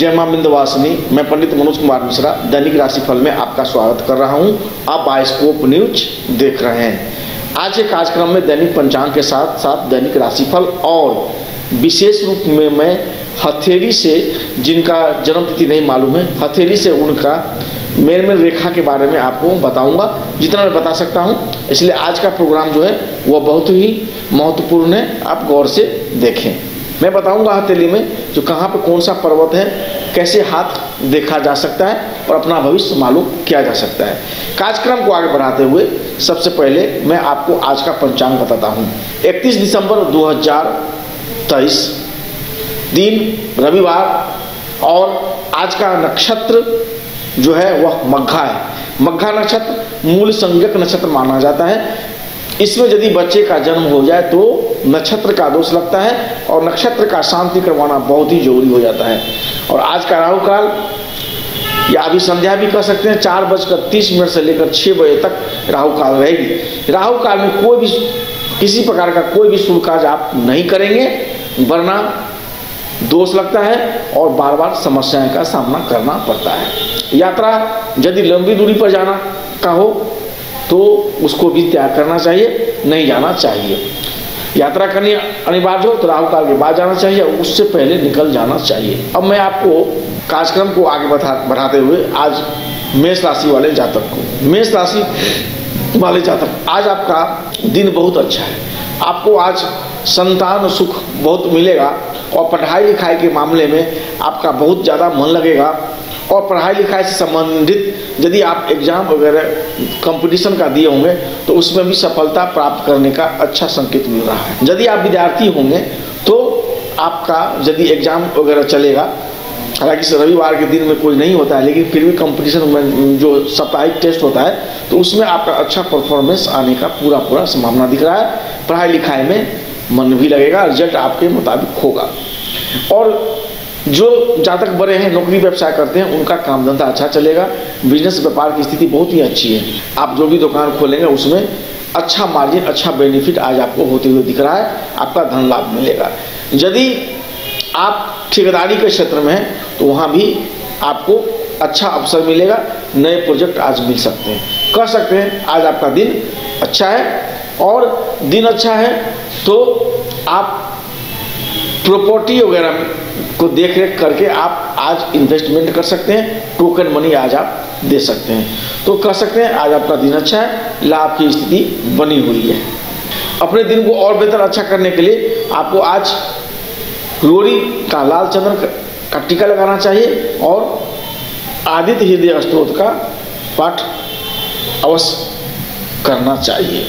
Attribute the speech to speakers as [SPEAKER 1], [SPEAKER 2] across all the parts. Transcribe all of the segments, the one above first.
[SPEAKER 1] जय मां विंध्यवासिनी। मैं पंडित मनोज कुमार मिश्रा दैनिक राशिफल में आपका स्वागत कर रहा हूं। आप बायोस्कोप न्यूज देख रहे हैं। आज के कार्यक्रम में दैनिक पंचांग के साथ साथ दैनिक राशिफल और विशेष रूप में मैं हथेली से, जिनका जन्म तिथि नहीं मालूम है, हथेली से उनका मेल रेखा के बारे में आपको बताऊंगा, जितना मैं बता सकता हूं। इसलिए आज का प्रोग्राम जो है वह बहुत ही महत्वपूर्ण है, आप गौर से देखें। मैं बताऊंगा हथेली में जो कहाँ पे कौन सा पर्वत है, कैसे हाथ देखा जा सकता है और अपना भविष्य मालूम किया जा सकता है। कार्यक्रम को आगे बढ़ाते हुए सबसे पहले मैं आपको आज का पंचांग बताता हूँ। 31 दिसंबर 2023 दिन रविवार और आज का नक्षत्र जो है वह मघा है। मघा नक्षत्र मूल संज्ञक नक्षत्र माना जाता है। इसमें यदि बच्चे का जन्म हो जाए तो नक्षत्र का दोष लगता है और नक्षत्र का शांति करवाना बहुत ही जरूरी हो जाता है। और आज का राहु काल या अभी संध्या भी कर सकते हैं, 4:30 से लेकर 6 बजे तक राहु काल रहेगी। राहु काल में कोई भी किसी प्रकार का कोई भी शुभ कार्य आप नहीं करेंगे, वरना दोष लगता है और बार बार समस्याएं का सामना करना पड़ता है। यात्रा यदि लंबी दूरी पर जाना का हो तो उसको भी त्याग करना चाहिए, नहीं जाना चाहिए। यात्रा करनी अनिवार्य हो तो राहु काल के बाद जाना चाहिए, उससे पहले निकल जाना चाहिए। अब मैं आपको कार्यक्रम को आगे बढ़ाते हुए आज मेष राशि वाले जातक को, मेष राशि वाले जातक, आज आपका दिन बहुत अच्छा है। आपको आज संतान सुख बहुत मिलेगा और पढ़ाई लिखाई के मामले में आपका बहुत ज़्यादा मन लगेगा। और पढ़ाई लिखाई से संबंधित यदि आप एग्जाम वगैरह कंपटीशन का दिए होंगे तो उसमें भी सफलता प्राप्त करने का अच्छा संकेत मिल रहा है। यदि आप विद्यार्थी होंगे तो आपका यदि एग्जाम वगैरह चलेगा, हालांकि रविवार के दिन में कोई नहीं होता है, लेकिन फिर भी कंपटीशन में जो साप्ताहिक टेस्ट होता है तो उसमें आपका अच्छा परफॉर्मेंस आने का पूरा संभावना दिख रहा है। पढ़ाई लिखाई में मन भी लगेगा, रिजल्ट आपके मुताबिक होगा। और जो जातक बड़े हैं, नौकरी व्यवसाय करते हैं, उनका काम धंधा अच्छा चलेगा। बिजनेस व्यापार की स्थिति बहुत ही अच्छी है। आप जो भी दुकान खोलेंगे उसमें अच्छा मार्जिन, अच्छा बेनिफिट आज आपको होते हुए दिख रहा है। आपका धन लाभ मिलेगा। यदि आप ठेकेदारी के क्षेत्र में हैं तो वहाँ भी आपको अच्छा अवसर मिलेगा, नए प्रोजेक्ट आज मिल सकते हैं, कह सकते हैं आज आपका दिन अच्छा है। और दिन अच्छा है तो आप प्रॉपर्टी वगैरह को देख रेख करके आप आज इन्वेस्टमेंट कर सकते हैं, टोकन मनी आज आप दे सकते हैं। तो कह सकते हैं आज आपका दिन अच्छा है, लाभ की स्थिति बनी हुई है। अपने दिन को और बेहतर अच्छा करने के लिए आपको आज रोरी का लाल चंदन का टीका लगाना चाहिए और आदित्य हृदय स्तोत्र का पाठ अवश्य करना चाहिए।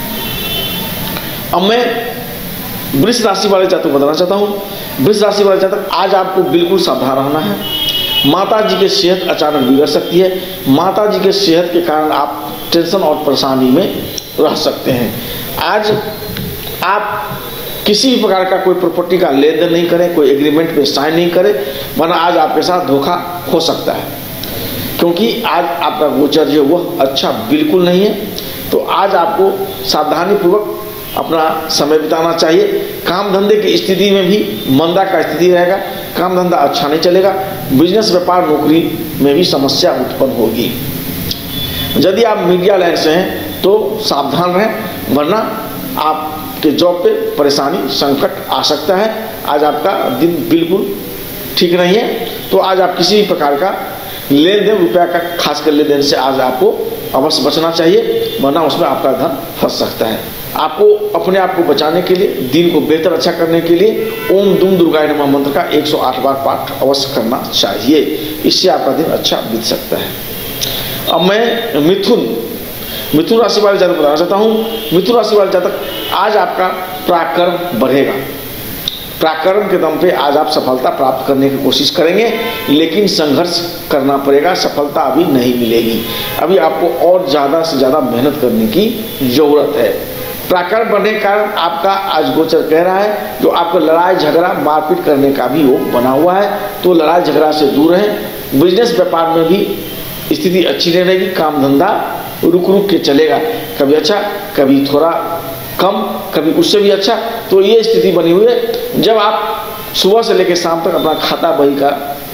[SPEAKER 1] अब मैं वृष राशि वाले जातक को बताना चाहता हूँ। वृष राशि वाले जातक, आज आपको बिल्कुल सावधान रहना है। माता जी की सेहत अचानक बिगड़ सकती है। माता जी के सेहत के कारण आप टेंशन और परेशानी में रह सकते हैं। आज आप किसी भी प्रकार का कोई प्रॉपर्टी का लेन देन नहीं करें, कोई एग्रीमेंट पे साइन नहीं करें, वरना आज आपके साथ धोखा हो सकता है, क्योंकि आज आपका गोचर जो वह अच्छा बिल्कुल नहीं है। तो आज आपको सावधानीपूर्वक अपना समय बिताना चाहिए। काम धंधे की स्थिति में भी मंदा का स्थिति रहेगा, काम धंधा अच्छा नहीं चलेगा। बिजनेस व्यापार नौकरी में भी समस्या उत्पन्न होगी। यदि आप मीडिया लाइन से हैं तो सावधान रहें, वरना आपके जॉब पे परेशानी संकट आ सकता है। आज आपका दिन बिल्कुल ठीक नहीं है। तो आज आप किसी भी प्रकार का लेन देन, रुपया का खासकर लेन देन से आज आपको अवश्य बचना चाहिए, वरना उसमें आपका धन फंस सकता है। आपको अपने आप को बचाने के लिए, दिन को बेहतर अच्छा करने के लिए ओम दुम दुर्गाय नमः मंत्र का 108 बार पाठ अवश्य करना चाहिए। इससे आपका दिन अच्छा बीत सकता है। अब मैं मिथुन राशि वाले जातक बताना चाहता हूँ। मिथुन राशि वाले जातक, आज आपका पराक्रम बढ़ेगा। पराक्रम के दम पे आज आप सफलता प्राप्त करने की कोशिश करेंगे, लेकिन संघर्ष करना पड़ेगा, सफलता अभी नहीं मिलेगी। अभी आपको और ज़्यादा से ज़्यादा मेहनत करने की ज़रूरत है। पराक्रम बढ़ने के कारण आपका आज गोचर कह रहा है जो आपको लड़ाई झगड़ा मारपीट करने का भी योग बना हुआ है, तो लड़ाई झगड़ा से दूर रहें। बिजनेस व्यापार में भी स्थिति अच्छी नहीं रहेगी। काम धंधा रुक के चलेगा, कभी अच्छा कभी थोड़ा कम, कभी उससे भी अच्छा। तो ये स्थिति बनी हुई है। जब आप सुबह से लेकर शाम तक अपना खाता बही का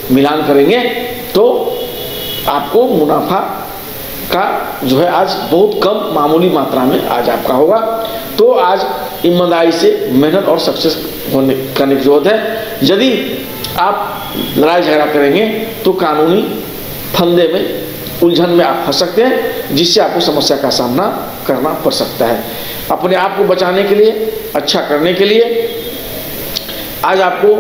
[SPEAKER 1] मिलान करेंगे तो आपको मुनाफा का जो है आज बहुत कम मामूली मात्रा में आज आपका होगा। तो आज ईमानदारी से मेहनत और सक्सेस करने की जरूरत है। यदि आप लड़ाई झगड़ा करेंगे तो कानूनी फंदे में, उलझन में आप फंस सकते हैं, जिससे आपको समस्या का सामना करना पड़ सकता है। अपने आप को बचाने के लिए, अच्छा करने के लिए आज आपको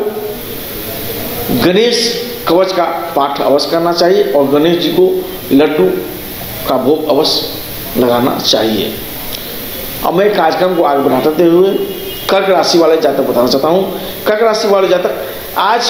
[SPEAKER 1] गणेश कवच का पाठ अवश्य करना चाहिए और गणेश जी को लड्डू का भोग अवश्य लगाना चाहिए। अब मैं कार्यक्रम को आगे बढ़ाते हुए कर्क राशि वाले जातक बताना चाहता हूँ। कर्क राशि वाले जातक, आज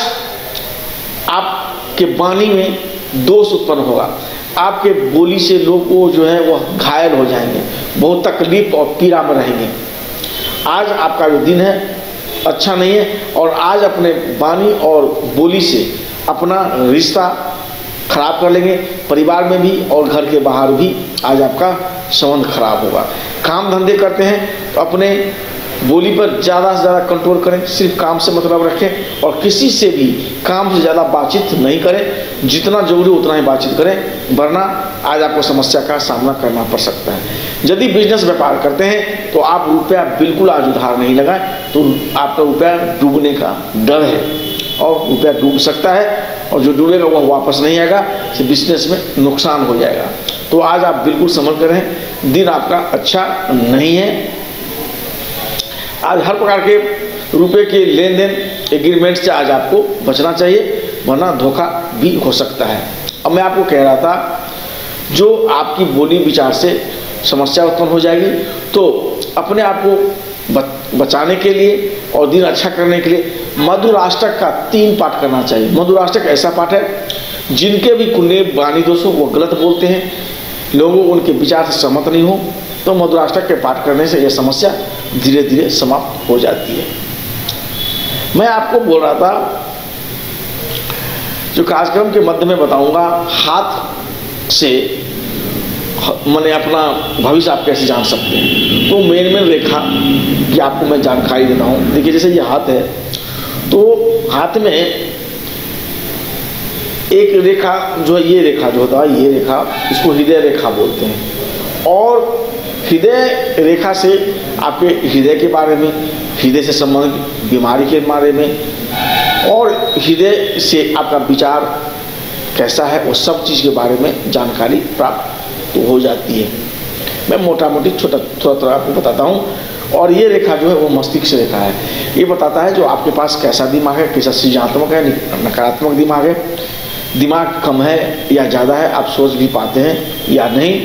[SPEAKER 1] आपके वाणी में दोष उत्पन्न होगा। आपके बोली से लोग को जो है वह घायल हो जाएंगे, बहुत तकलीफ और पीड़ा में रहेंगे। आज आपका जो दिन है अच्छा नहीं है और आज अपने वाणी और बोली से अपना रिश्ता खराब कर लेंगे। परिवार में भी और घर के बाहर भी आज आपका संबंध खराब होगा। काम धंधे करते हैं तो अपने बोली पर ज़्यादा से ज़्यादा कंट्रोल करें, सिर्फ काम से मतलब रखें और किसी से भी काम से ज़्यादा बातचीत नहीं करें। जितना जरूरी उतना ही बातचीत करें, वरना आज आपको समस्या का सामना करना पड़ सकता है। यदि बिजनेस व्यापार करते हैं तो आप रुपया बिल्कुल आज उधार नहीं लगाएं, तो आपका रुपया डूबने का डर है और रुपया डूब सकता है और जो डूबेगा वह वापस नहीं आएगा, तो बिजनेस में नुकसान हो जाएगा। तो आज आप बिल्कुल समझ कर रहें, दिन आपका अच्छा नहीं है। आज हर प्रकार के रुपए के लेन देन एग्रीमेंट से आज आपको बचना चाहिए, वरना धोखा भी हो सकता है। अब मैं आपको कह रहा था, जो आपकी बोली विचार से समस्या उत्पन्न हो जाएगी, तो अपने आप को बचाने के लिए और दिन अच्छा करने के लिए मधुराष्टक का 3 पाठ करना चाहिए। मधुराष्टक ऐसा पाठ है, जिनके भी कुंडली वाणी दोष हो, वो गलत बोलते हैं, लोगों उनके विचार से सहमत नहीं हो, तो मधुराष्टक के पाठ करने से यह समस्या धीरे धीरे समाप्त हो जाती है। मैं आपको बोल रहा था, जो कार्यक्रम के मध्य में बताऊंगा, हाथ से मैंने अपना भविष्य आप कैसे जान सकते हैं, तो मेन रेखा की आपको मैं जानकारी देता हूँ। देखिए, जैसे ये हाथ है, तो हाथ में एक रेखा जो है, ये रेखा जो होता है, ये रेखा, इसको हृदय रेखा बोलते हैं। और हृदय रेखा से आपके हृदय के बारे में, हृदय से संबंधित बीमारी के बारे में और हृदय से आपका विचार कैसा है, वो सब चीज़ के बारे में जानकारी प्राप्त तो हो जाती है। मैं मोटा मोटी थोड़ा आपको बताता हूँ। और ये रेखा जो है वो मस्तिष्क रेखा है। ये बताता है जो आपके पास कैसा दिमाग है, कैसा सृजनात्मक है, नकारात्मक दिमाग है, दिमाग कम है या ज़्यादा है, आप सोच भी पाते हैं या नहीं,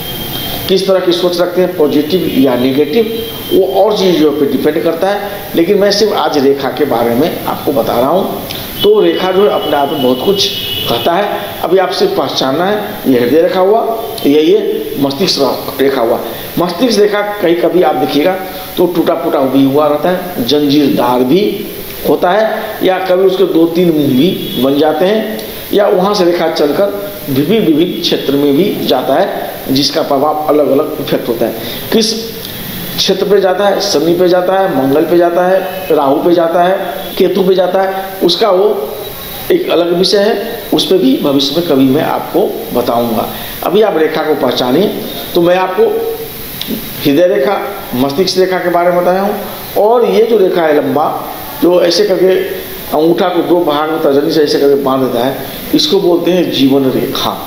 [SPEAKER 1] किस तरह की सोच रखते हैं, पॉजिटिव या नेगेटिव, वो और चीज़ों पे डिपेंड करता है। लेकिन मैं सिर्फ आज रेखा के बारे में आपको बता रहा हूँ। तो रेखा जो है अपने आप में बहुत कुछ कहता है। अभी आपसे पहचानना है, ये हृदय रेखा हुआ, ये मस्तिष्क रेखा हुआ। मस्तिष्क रेखा कहीं कभी आप देखिएगा तो टूटा फूटा भी हुआ रहता है, जंजीरदार भी होता है, या कभी उसके 2-3 मुंह भी बन जाते हैं, या वहाँ से रेखा चलकर विभिन्न क्षेत्र में भी जाता है, जिसका प्रभाव अलग अलग इफेक्ट होता है। किस क्षेत्र पे जाता है, शनि पे जाता है, मंगल पे जाता है, राहु पे जाता है, केतु पे जाता है, उसका वो एक अलग विषय है, उस पर भी भविष्य में कभी मैं आपको बताऊंगा। अभी आप रेखा को पहचानिए। तो मैं आपको हृदय रेखा, मस्तिष्क रेखा के बारे में बताया हूँ। और ये जो रेखा है लंबा, जो ऐसे करके अंगूठा को 2 भाग में तर्जनी से ऐसे करके बांध देता है, इसको बोलते हैं जीवन रेखा।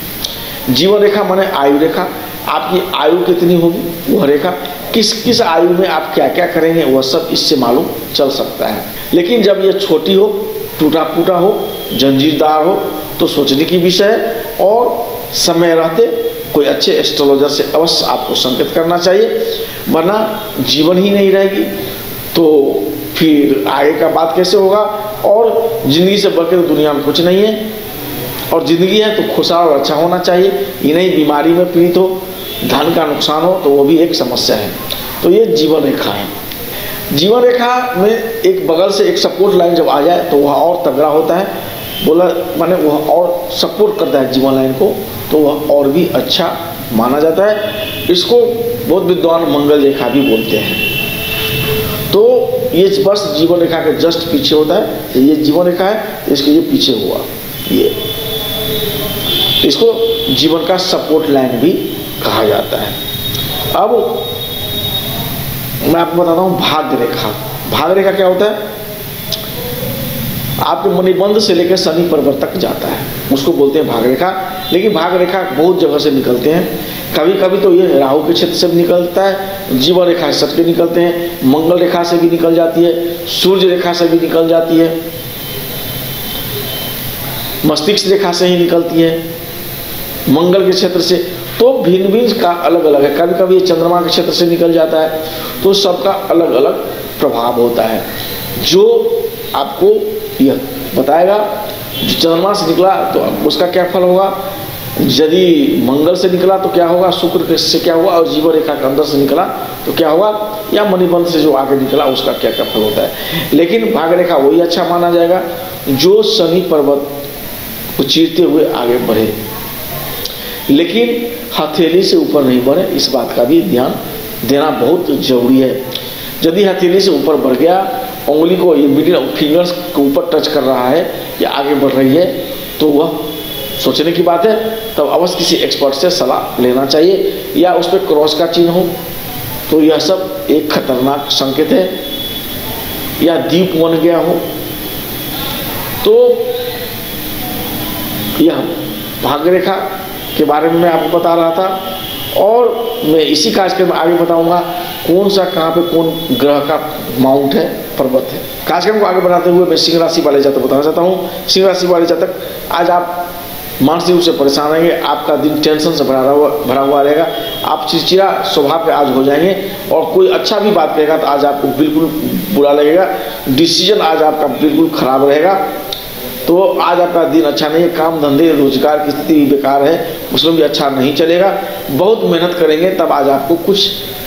[SPEAKER 1] जीवन रेखा माने आयु रेखा। आपकी आयु कितनी होगी, वह रेखा, किस आयु में आप क्या क्या करेंगे, वह सब इससे मालूम चल सकता है। लेकिन जब ये छोटी हो, टूटा फूटा हो, जंजीरदार हो, तो सोचने की विषय है। और समय रहते कोई अच्छे एस्ट्रोलॉजर से अवश्य आपको संकेत करना चाहिए, वरना जीवन ही नहीं रहेगी तो फिर आगे का बात कैसे होगा। और ज़िंदगी से बढ़ के तो दुनिया में कुछ नहीं है, और ज़िंदगी है तो खुशहाल और अच्छा होना चाहिए। ये नहीं बीमारी में पीड़ित हो, धन का नुकसान हो, तो वो भी एक समस्या है। तो ये जीवन रेखा है। जीवन रेखा में एक बगल से एक सपोर्ट लाइन जब आ जाए तो वह और तगड़ा होता है, बोला माने वह और सपोर्ट करता है जीवन लाइन को, तो वह और भी अच्छा माना जाता है। इसको बहुत विद्वान मंगल रेखा भी बोलते हैं। तो ये बस जीवन रेखा के जस्ट पीछे होता है। ये जीवन रेखा है, इसके ये पीछे हुआ, ये इसको जीवन का सपोर्ट लाइन भी कहा जाता है। अब मैं आपको बताता हूँ भाग्य रेखा। भाग्य रेखा क्या होता है? आपके मणिबंध से लेकर शनि पर्वत तक जाता है, उसको बोलते हैं भाग्य रेखा। लेकिन भाग्य रेखा बहुत जगह से निकलते हैं। कभी कभी तो ये राहु के क्षेत्र से भी निकलता है, जीवन रेखा से सटके निकलते हैं, मंगल रेखा से भी निकल जाती है, सूर्य रेखा से भी निकल जाती है, मस्तिष्क रेखा से ही निकलती है, मंगल के क्षेत्र से। तो भिन्न भिन्न का अलग अलग है। कभी कभी ये चंद्रमा के क्षेत्र से निकल जाता है। तो सबका अलग अलग प्रभाव होता है, जो आपको यह बताएगा। जो चंद्रमा से निकला तो उसका क्या फल होगा, यदि मंगल से निकला तो क्या होगा, शुक्र से क्या हुआ, और जीवन रेखा के अंदर से निकला तो क्या होगा, या मणिबंध से जो आगे निकला उसका क्या क्या फल होता है। लेकिन भाग्य रेखा वही अच्छा माना जाएगा जो शनि पर्वत को चीरते हुए आगे बढ़े, लेकिन हथेली से ऊपर नहीं बढ़े। इस बात का भी ध्यान देना बहुत जरूरी है। यदि हथेली से ऊपर बढ़ गया, उंगली को ये मिडिल फिंगर्स के ऊपर टच कर रहा है या आगे बढ़ रही है, तो वह सोचने की बात है। तब अवश्य किसी एक्सपर्ट से सलाह लेना चाहिए, या उस पर क्रॉस का चिन्ह हो तो यह सब एक खतरनाक संकेत है, या दीप बन गया हो। तो यह भाग्य रेखा के बारे में मैं आपको बता रहा था, और मैं इसी कार्यक्रम में आगे बताऊंगा कौन सा कहाँ पे कौन ग्रह का माउंट है, पर्वत है। कार्यक्रम को आगे बढ़ाते हुए मैं सिंह राशि वाले जातक बताना चाहता हूँ। सिंह राशि वाले जातक, आज आप मानसिक रूप से परेशान रहेंगे। आपका दिन टेंशन से भरा हुआ रहेगा। आप चिड़चिड़ा स्वभाव के आज हो जाएंगे, और कोई अच्छा भी बात कहेगा तो आज आपको बिल्कुल बुरा लगेगा। डिसीजन आज आपका बिल्कुल खराब रहेगा। तो आज आपका दिन अच्छा नहीं है। काम धंधे रोजगार की स्थिति भी बेकार है, उसमें भी अच्छा नहीं चलेगा। बहुत मेहनत करेंगे तब आज आपको कुछ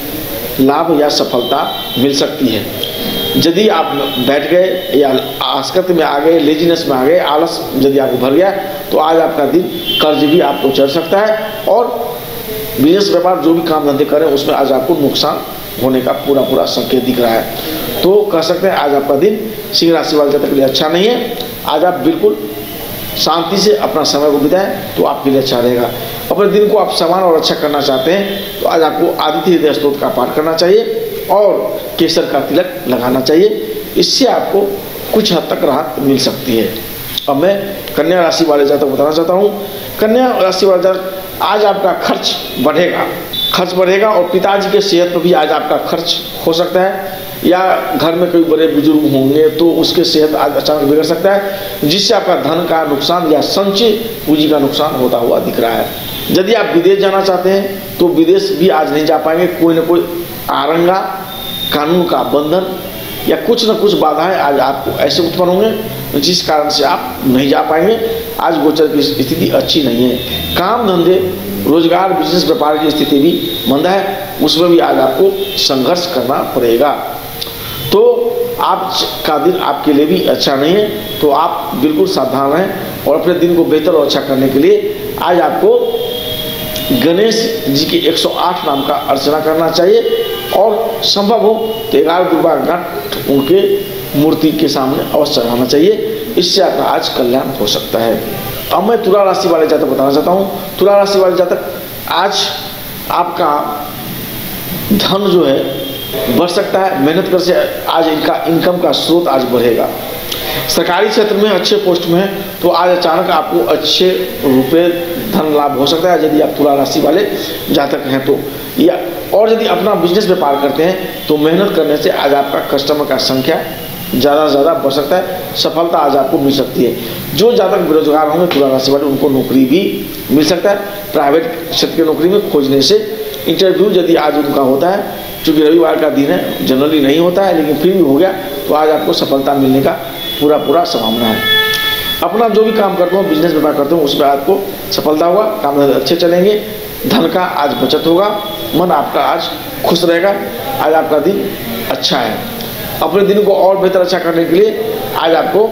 [SPEAKER 1] लाभ या सफलता मिल सकती है। यदि आप बैठ गए या आसक्त में आ गए, लेजीनेस में आ गए, आलस यदि आपको भर गया, तो आज आपका दिन कर्ज भी आपको चढ़ सकता है। और बिजनेस व्यापार जो भी काम धंधे करें उसमें आज आपको नुकसान होने का पूरा संकेत दिख रहा है। तो कह सकते हैं आज आपका दिन सिंह राशि वाले जातक के लिए अच्छा नहीं है। आज आप बिल्कुल शांति से अपना समय को बिताएं तो आपके लिए अच्छा रहेगा। अपने दिन को आप समान और अच्छा करना चाहते हैं तो आज आपको आदित्य हृदय स्तोत्र का पाठ करना चाहिए और केसर का तिलक लगाना चाहिए। इससे आपको कुछ हद तक राहत मिल सकती है। अब मैं कन्या राशि वाले जातक बताना चाहता हूँ। कन्या राशि वाले जातक, आज आपका खर्च बढ़ेगा और पिताजी के सेहत पर भी आज आपका खर्च हो सकता है, या घर में कोई बड़े बुजुर्ग होंगे तो उसके सेहत आज अचानक बिगड़ सकता है, जिससे आपका धन का नुकसान या संचय पूंजी का नुकसान होता हुआ दिख रहा है। यदि आप विदेश जाना चाहते हैं तो विदेश भी आज नहीं जा पाएंगे। कोई न कोई आरंगा, कानून का बंधन या कुछ न कुछ बाधाएं आज आपको ऐसे उत्पन्न होंगे जिस कारण से आप नहीं जा पाएंगे। आज गोचर की स्थिति अच्छी नहीं है। काम धंधे, रोजगार, बिजनेस व्यापार की स्थिति भी मंदा है, उसमें भी आज आपको संघर्ष करना पड़ेगा। तो आज का दिन आपके लिए भी अच्छा नहीं है। तो आप बिल्कुल सावधान रहें और अपने दिन को बेहतर और अच्छा करने के लिए आज आपको गणेश जी की 108 नाम का अर्चना करना चाहिए, और संभव हो तो 11 दुर्गा घाट उनके मूर्ति के सामने अवश्य चढ़ाना चाहिए। इससे आपका आज कल्याण हो सकता है। अब मैं तुला राशि वाले जातक बताना चाहता हूँ। तुला राशि वाले जातक, आज आपका धन जो है बढ़ सकता है। मेहनत कर से आज इनका इनकम का स्रोत आज बढ़ेगा। सरकारी क्षेत्र में अच्छे पोस्ट में है तो आज अचानक आपको अच्छे रुपए धन लाभ हो सकता है, यदि आप तुला राशि वाले जातक हैं तो। या और यदि अपना बिजनेस व्यापार करते हैं तो मेहनत करने से आज आपका कस्टमर का संख्या ज़्यादा से ज़्यादा बढ़ सकता है। सफलता आज आपको मिल सकती है। जो जातक बेरोजगार होंगे तुला राशि वाले, उनको नौकरी भी मिल सकता है। प्राइवेट क्षेत्र की नौकरी में खोजने से इंटरव्यू यदि आज उनका होता है, क्योंकि रविवार का दिन है, जनरली नहीं होता है लेकिन फिर भी हो गया, तो आज आपको सफलता मिलने का पूरा संभावना है। अपना जो भी काम करते हो, बिजनेस व्यापार करते हो, उसमें आपको सफलता होगा। काम धंधे अच्छे चलेंगे। धन का आज बचत होगा। मन आपका आज खुश रहेगा। आज आपका दिन अच्छा है। अपने दिन को और बेहतर अच्छा करने के लिए आज आपको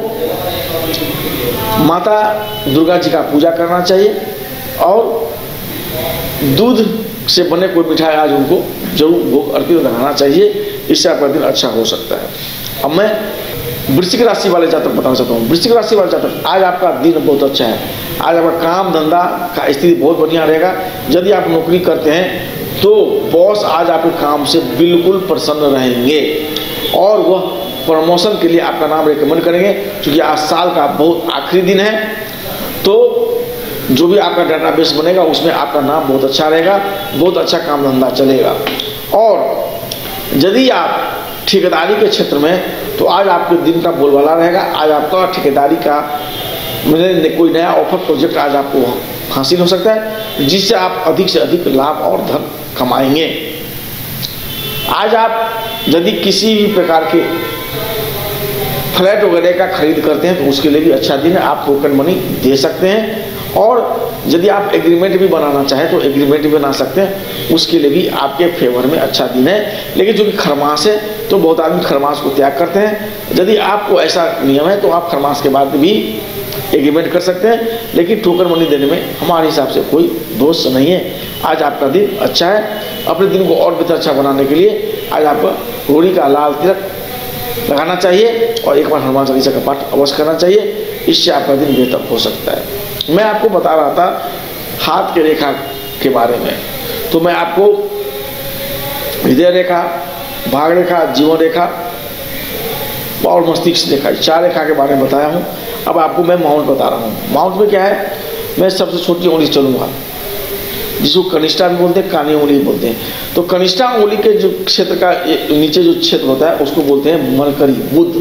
[SPEAKER 1] माता दुर्गा जी का पूजा करना चाहिए, और दूध से बने कोई मिठाई आज उनको जरूर भोग अर्पित लगाना चाहिए। इससे आपका दिन अच्छा हो सकता है। अब मैं वृश्चिक राशि वाले जातक बताना चाहता हूँ। वृश्चिक राशि वाले जातक, आज आपका दिन बहुत अच्छा है। आज आपका काम धंधा का स्थिति बहुत बढ़िया रहेगा। यदि आप नौकरी करते हैं तो बॉस आज आपके काम से बिल्कुल प्रसन्न रहेंगे और वह प्रमोशन के लिए आपका नाम रिकमेंड करेंगे। क्योंकि आज साल का बहुत आखिरी दिन है, तो जो भी आपका डेटाबेस बनेगा उसमें आपका नाम बहुत अच्छा रहेगा, बहुत अच्छा काम धंधा चलेगा। और यदि आप ठेकेदारी के क्षेत्र में, तो आज आपके दिन का बोलबाला रहेगा। आज आपका ठेकेदारी का कोई नया ऑफर प्रोजेक्ट आज आपको हासिल हो सकता है, जिससे आप अधिक से अधिक लाभ और धन कमाएंगे। आज आप यदि किसी भी प्रकार के फ्लैट वगैरह का खरीद करते हैं तो उसके लिए भी अच्छा दिन है, आप टोकन मनी दे सकते हैं। और यदि आप एग्रीमेंट भी बनाना चाहें तो एग्रीमेंट भी बना सकते हैं, उसके लिए भी आपके फेवर में अच्छा दिन है। लेकिन जो कि खरमास है तो बहुत आदमी खरमास को त्याग करते हैं। यदि आपको ऐसा नियम है तो आप खरमास के बाद भी एग्रीमेंट कर सकते हैं, लेकिन टोकन मनी देने में हमारे हिसाब से कोई दोष नहीं है। आज आपका दिन अच्छा है। अपने दिन को और बेहतर अच्छा बनाने के लिए आज आपको रोड़ी का लाल तिलक लगाना चाहिए और एक बार हनुमान चालीसा का पाठ अवश्य करना चाहिए। इससे आपका दिन बेहतर हो सकता है। मैं आपको बता रहा था हाथ के रेखा के बारे में, तो मैं आपको हृदय रेखा, भाग रेखा, जीवन रेखा और मस्तिष्क रेखा, 4 रेखा के बारे में बताया हूँ। अब आपको मैं माउंट बता रहा हूँ। माउंट में क्या है, मैं सबसे छोटी उंगली चलूँगा, जिसको कनिष्ठा भी बोलते हैं, कानी उंगली बोलते हैं। तो कनिष्ठा उंगली के जो क्षेत्र का नीचे जो क्षेत्र होता है उसको बोलते हैं मरकरी,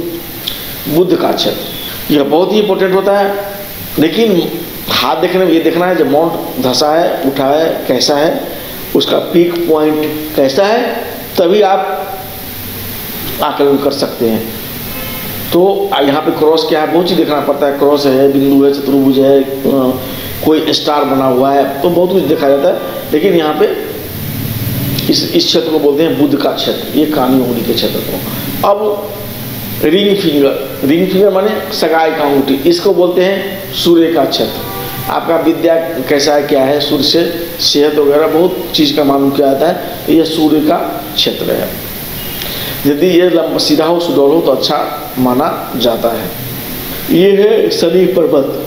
[SPEAKER 1] बुध का क्षेत्र। यह बहुत ही इंपॉर्टेंट होता है। लेकिन हाथ देखने में ये देखना है जब माउंट धंसा है, उठा है, कैसा है, उसका पीक पॉइंट कैसा है, तभी आप आकलन कर सकते हैं। तो यहाँ पे क्रॉस क्या है बहुत चीज़ देखना पड़ता है। क्रॉस है, बिंदु है, चतुर्भुज है, कोई स्टार बना हुआ है, तो बहुत कुछ देखा जाता है। लेकिन यहाँ पे इस क्षेत्र को बोलते हैं बुध का क्षेत्र, ये कानी उंगली के क्षेत्र को। अब रिंग फिंगर माने सगाई का अंगूठी, इसको बोलते हैं सूर्य का क्षेत्र। आपका विद्या कैसा है, क्या है, सूर्य से सेहत वगैरह बहुत चीज़ का मालूम किया जाता है। ये सूर्य का क्षेत्र है। यदि ये सीधा हो, सुडौल हो तो अच्छा माना जाता है। ये है शनि पर्वत,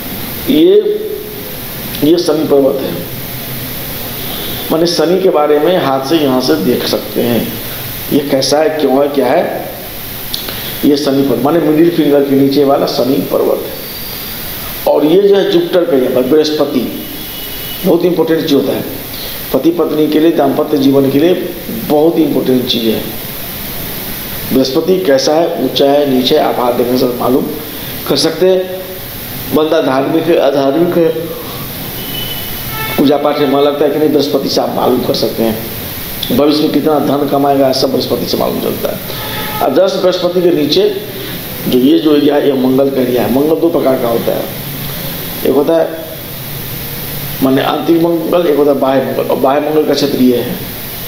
[SPEAKER 1] ये शनि पर्वत है। माने शनि के बारे में हाथ से यहाँ से देख सकते हैं ये कैसा है, क्यों है, क्या है। ये शनि पर्वत माने मिडिल फिंगर के नीचे वाला शनि पर्वत है। और ये जो है जुपिटर का है, बृहस्पति, बहुत इंपॉर्टेंट चीज़ होता है पति पत्नी के लिए, दाम्पत्य जीवन के लिए बहुत ही इंपॉर्टेंट चीज़ है। बृहस्पति कैसा है, ऊंचा है, नीचे, आप हाथ देखने से मालूम कर सकते हैं। बंदा धार्मिक है, अधार्मिक है, पूजा पाठ में मन लगता है कि नहीं, बृहस्पति से आप मालूम कर सकते हैं। भविष्य में कितना धन कमाएगा सब बृहस्पति से मालूम चलता है। और जस्ट बृहस्पति के नीचे जो ये जो एरिया है, ये मंगल का एरिया है। मंगल 2 प्रकार का होता है, एक होता है माने आंतरिक मंगल, एक होता है बाह्य मंगल। और बाह्य मंगल का क्षेत्र ये है।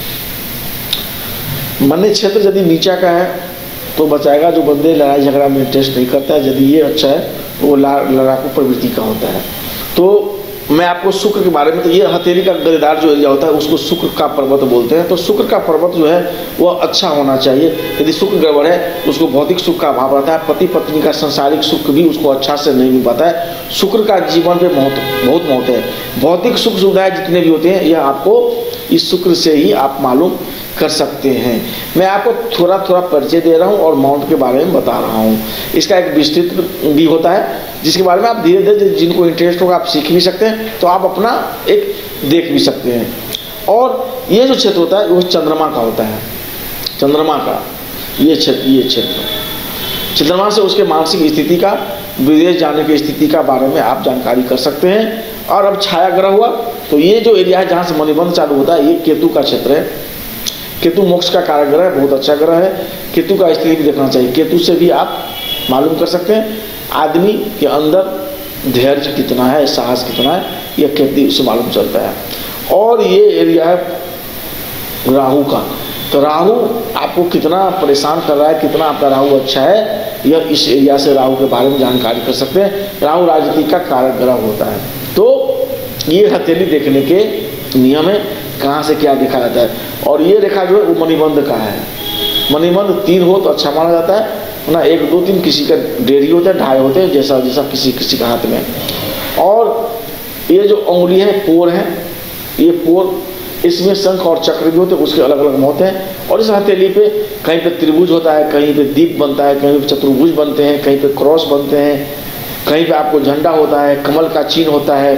[SPEAKER 1] माने क्षेत्र यदि नीचा का है तो बचाएगा, जो बंदे लड़ाई झगड़ा में इंटरेस्ट नहीं करता है। यदि ये अच्छा है तो वो लड़ाकू प्रवृत्ति का होता है। तो मैं आपको शुक्र के बारे में, तो ये हथेली का गलेदार जो एरिया होता है उसको शुक्र का पर्वत बोलते हैं। तो शुक्र का पर्वत जो है वह अच्छा होना चाहिए। यदि शुक्र गड़बड़ है तो उसको भौतिक सुख का अभाव रहता है, पति पत्नी का सांसारिक सुख भी उसको अच्छा से नहीं मिल पाता है। शुक्र का जीवन पे बहुत महत्व है। भौतिक सुख सुविधाएं जितने भी होते हैं यह आपको इस शुक्र से ही आप मालूम कर सकते हैं। मैं आपको थोड़ा थोड़ा परिचय दे रहा हूँ और माउंट के बारे में बता रहा हूँ। इसका एक विस्तृत भी होता है जिसके बारे में आप धीरे धीरे जिनको इंटरेस्ट होगा आप सीख भी सकते हैं, तो आप अपना एक देख भी सकते हैं। और ये जो क्षेत्र होता है वो चंद्रमा का होता है। चंद्रमा का ये क्षेत्र चंद्रमा से उसके मानसिक स्थिति का, विदेश जाने की स्थिति का बारे में आप जानकारी कर सकते हैं। और अब छाया ग्रह हुआ तो ये जो एरिया है जहाँ से मणिबंध चालू होता है ये केतु का क्षेत्र है। केतु मोक्ष का कारक ग्रह है, बहुत अच्छा ग्रह है। केतु का स्थिति भी देखना चाहिए। केतु से भी आप मालूम कर सकते हैं आदमी के अंदर धैर्य कितना है, साहस कितना है, यह केतु से मालूम चलता है। और ये एरिया है राहु का। तो राहु आपको कितना परेशान कर रहा है, कितना आपका राहु अच्छा है, यह इस एरिया से राहु के बारे में जानकारी कर सकते हैं। राहु राजनीति का कारक ग्रह होता है। तो ये हथेली देखने के नियम है, कहाँ से क्या देखा जाता है। और ये रेखा जो है वो मणिबंध का है। मणिबंध 3 हो तो अच्छा माना जाता है, ना 1 2 3 किसी का 1.5 होते हैं, 2.5 होते हैं, जैसा जैसा किसी का हाथ में। और ये जो उंगली है, पोर है, ये पोर, इसमें शंख और चक्र भी होते हैं, उसके अलग अलग होते हैं। और इस हथेली पे कहीं पे त्रिभुज होता है, कहीं पे दीप बनता है, कहीं पे चतुर्भुज बनते हैं, कहीं पे क्रॉस बनते हैं, कहीं पे आपको झंडा होता है, कमल का चिन्ह होता है,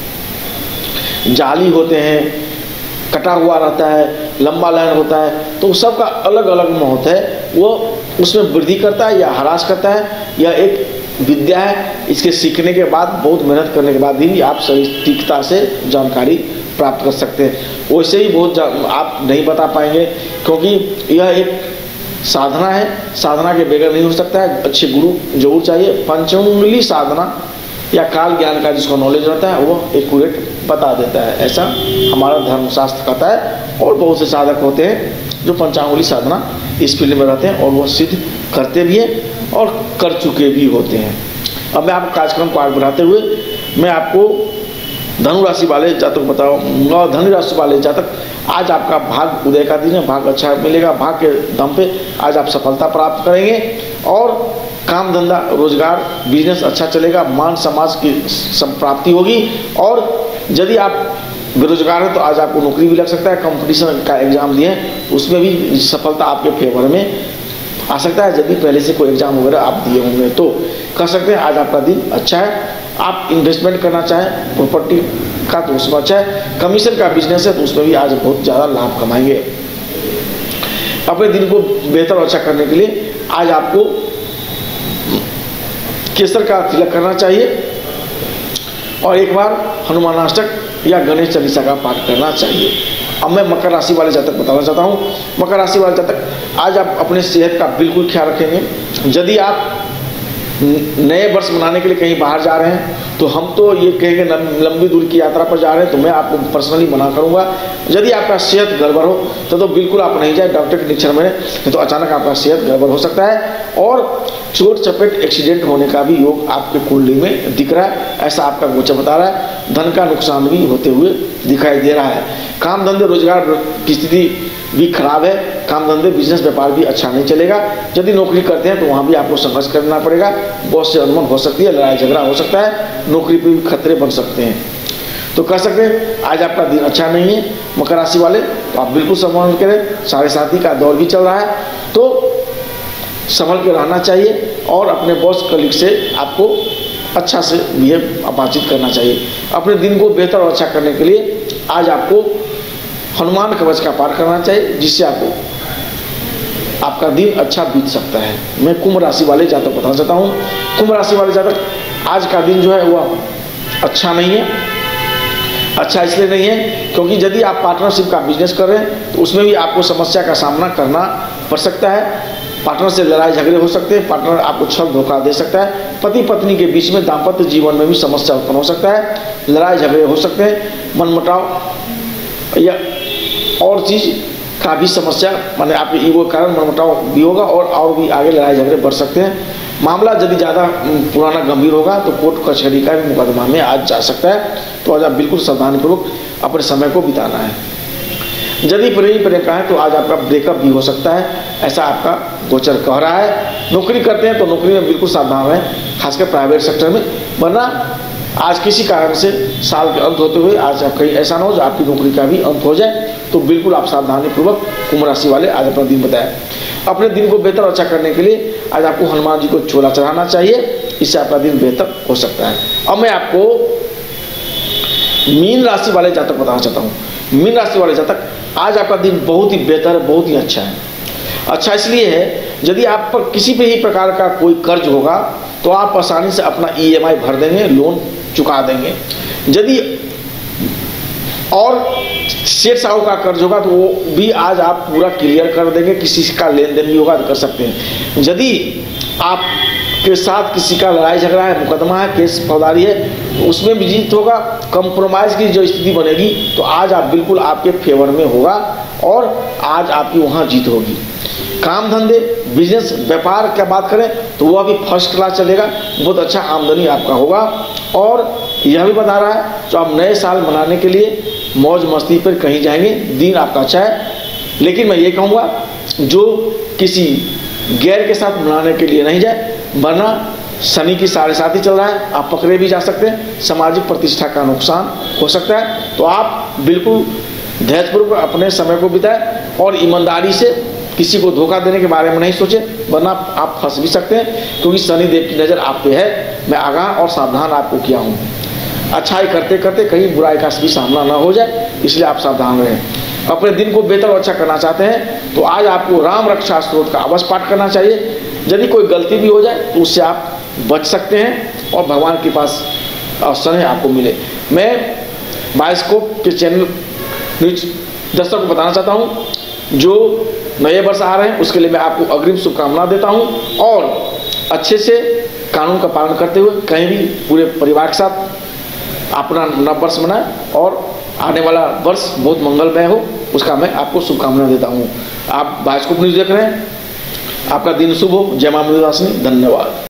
[SPEAKER 1] जाली होते हैं, कटा हुआ रहता है, लंबा लाइन होता है। तो सबका अलग अलग महत्व है, वो उसमें वृद्धि करता है या ह्रास करता है। यह एक विद्या है, इसके सीखने के बाद, बहुत मेहनत करने के बाद ही आप सटीकता से जानकारी प्राप्त कर सकते हैं। वैसे ही बहुत आप नहीं बता पाएंगे, क्योंकि यह एक साधना है, साधना के बगैर नहीं हो सकता है। अच्छे गुरु जरूर चाहिए। पंचोंगली साधना या काल ज्ञान का जिसको नॉलेज रहता है वो एक्यूरेट बता देता है, ऐसा हमारा धर्मशास्त्र कहता है। और बहुत से साधक होते हैं जो पंचांगुली साधना इस फील्ड में रहते हैं और वो सिद्ध करते भी हैं और कर चुके भी होते हैं। अब मैं आपको कार्यक्रम को आगे बढ़ाते हुए मैं आपको धनु राशि वाले जातक बताऊंगा। धनु राशि वाले जातक, आज आपका भाग उदय का दिन है, भाग अच्छा मिलेगा। भाग के दम पे आज आप सफलता प्राप्त करेंगे और काम धंधा रोजगार बिजनेस अच्छा चलेगा। मान समाज की प्राप्ति होगी। और यदि आप बेरोजगार हैं तो आज आपको नौकरी भी लग सकता है। कंपटीशन का एग्जाम दिए उसमें भी सफलता आपके फेवर में आ सकता है। यदि पहले से कोई एग्जाम वगैरह आप दिए होंगे तो कर सकते हैं। आज आपका दिन अच्छा है। आप इन्वेस्टमेंट करना चाहें प्रॉपर्टी का तो उसमें अच्छा है। कमीशन का बिजनेस है तो उसमें भी आज बहुत ज़्यादा लाभ कमाएंगे। अपने दिन को बेहतर और अच्छा करने के लिए आज आपको केसर का तिलक करना चाहिए और एक बार हनुमानाष्टक या गणेश चालीसा का पाठ करना चाहिए। अब मैं मकर राशि वाले जातक बताना चाहता हूँ। मकर राशि वाले जातक, आज आप अपने सेहत का बिल्कुल ख्याल रखेंगे। यदि आप नए वर्ष मनाने के लिए कहीं बाहर जा रहे हैं तो हम तो ये कहेंगे लंबी दूर की यात्रा पर जा रहे हैं तो मैं आपको पर्सनली मना करूंगा। यदि आपका सेहत गड़बड़ हो तो बिल्कुल आप नहीं जाए, डॉक्टर के निरीक्षण में, नहीं तो अचानक आपका सेहत गड़बड़ हो सकता है और चोट चपेट एक्सीडेंट होने का भी योग आपके कुंडली में दिख रहा है, ऐसा आपका गोचर बता रहा है। धन का नुकसान भी होते हुए दिखाई दे रहा है। काम धंधे रोजगार की स्थिति भी खराब है। काम धंधे बिजनेस व्यापार भी अच्छा नहीं चलेगा। यदि नौकरी करते हैं तो वहाँ भी आपको संघर्ष करना पड़ेगा। बॉस से अनबन हो सकती है, लड़ाई झगड़ा हो सकता है, नौकरी पर भी खतरे बन सकते हैं। तो कह सकते हैं आज आपका दिन अच्छा नहीं है मकर राशि वाले, तो आप बिल्कुल संभाल करें। 7.5 का दौर भी चल रहा है तो संभल के रहना चाहिए और अपने बॉस कलीग से आपको अच्छा से बिहेव बातचीत करना चाहिए। अपने दिन को बेहतर और अच्छा करने के लिए आज आपको हनुमान कवच का पाठ करना चाहिए, जिससे आपको आपका दिन अच्छा बीत सकता है। मैं कुंभ राशि वाले जातक बताना चाहता हूँ। कुंभ राशि वाले जातक, आज का दिन जो है वह अच्छा नहीं है। अच्छा इसलिए नहीं है क्योंकि यदि आप पार्टनरशिप का बिजनेस कर रहे हैं तो उसमें भी आपको समस्या का सामना करना पड़ सकता है। पार्टनर से लड़ाई झगड़े हो सकते हैं, पार्टनर आपको छल धोखा दे सकता है। पति पत्नी के बीच में दाम्पत्य जीवन में भी समस्या उत्पन्न हो सकता है, लड़ाई झगड़े हो सकते हैं, मनमुटाव या और चीज़ का भी समस्या, माने आपके ईगो के कारण मनमुटाव भी होगा और भी आगे लड़ाई झगड़े बढ़ सकते हैं। मामला यदि ज़्यादा पुराना गंभीर होगा तो कोर्ट कचहरी का भी मुकदमा में आज जा सकता है। तो आज आप बिल्कुल सावधानीपूर्वक अपने समय को बिताना है। यदि प्रेमी प्रेमिका है तो आज आपका ब्रेकअप भी हो सकता है, ऐसा आपका गोचर कह रहा है। नौकरी करते हैं तो नौकरी में बिल्कुल सावधान रहें, खासकर प्राइवेट सेक्टर में, वरना आज किसी कारण से साल के अंत होते हुए आज कहीं ऐसा ना हो जो आपकी नौकरी का भी अंत हो जाए। तो बिल्कुल आप सावधानीपूर्वक कुंभ राशि वाले आज अपना दिन बताएं। अपने दिन को बेहतर अच्छा करने के लिए आज आपको हनुमान जी को छोला चढ़ाना चाहिए, इससे आपका दिन बेहतर हो सकता है। अब मैं आपको मीन राशि वाले जातक बताना चाहता हूँ। मीन राशि वाले जातक, आज आपका दिन बहुत ही बेहतर है, बहुत ही अच्छा है। अच्छा इसलिए है, यदि आप पर किसी भी प्रकार का कोई कर्ज होगा तो आप आसानी से अपना EMI भर देंगे, लोन चुका देंगे। यदि और सेठ साहू का कर्ज होगा तो वो भी आज आप पूरा क्लियर कर देंगे। किसी का लेन देन भी होगा तो कर सकते हैं। यदि आप के साथ किसी का लड़ाई झगड़ा है, मुकदमा है, केस फौजदारी है, तो उसमें भी जीत होगा। कंप्रोमाइज़ की जो स्थिति बनेगी तो आज आप बिल्कुल आपके फेवर में होगा और आज आपकी वहाँ जीत होगी। काम धंधे बिजनेस व्यापार की बात करें तो वह भी फर्स्ट क्लास चलेगा, बहुत अच्छा आमदनी आपका होगा। और यह भी बता रहा है तो आप नए साल मनाने के लिए मौज मस्ती पर कहीं जाएंगे, दिन आपका अच्छा है। लेकिन मैं ये कहूँगा जो किसी गैर के साथ मिलाने के लिए नहीं जाए, वरना शनि की 7.5 ही चल रहा है, आप पकड़े भी जा सकते हैं, सामाजिक प्रतिष्ठा का नुकसान हो सकता है। तो आप बिल्कुल धैर्यपूर्वक अपने समय को बिताएं और ईमानदारी से किसी को धोखा देने के बारे में नहीं सोचें, वरना आप फंस भी सकते हैं, क्योंकि शनि देव की नज़र आप पे है। मैं आगाह और सावधान आपको किया हूँ। अच्छाई करते करते कहीं बुराई का भी सामना ना हो जाए, इसलिए आप सावधान रहें। अपने दिन को बेहतर और अच्छा करना चाहते हैं तो आज आपको राम रक्षा स्तोत्र का अवश्य पाठ करना चाहिए। यदि कोई गलती भी हो जाए तो उससे आप बच सकते हैं और भगवान के पास स्नेह आपको मिले। मैं बायोस्कोप के चैनल न्यूज दर्शकों को बताना चाहता हूँ, जो नए वर्ष आ रहे हैं उसके लिए मैं आपको अग्रिम शुभकामना देता हूँ, और अच्छे से कानून का पालन करते हुए कहीं भी पूरे परिवार के साथ अपना नव वर्ष मनाएं और आने वाला वर्ष बहुत मंगलमय हो, उसका मैं आपको शुभकामना देता हूँ। आप बायोस्कोप न्यूज देख रहे हैं, आपका दिन शुभ हो। जय मां मंदिरवासिनी। धन्यवाद।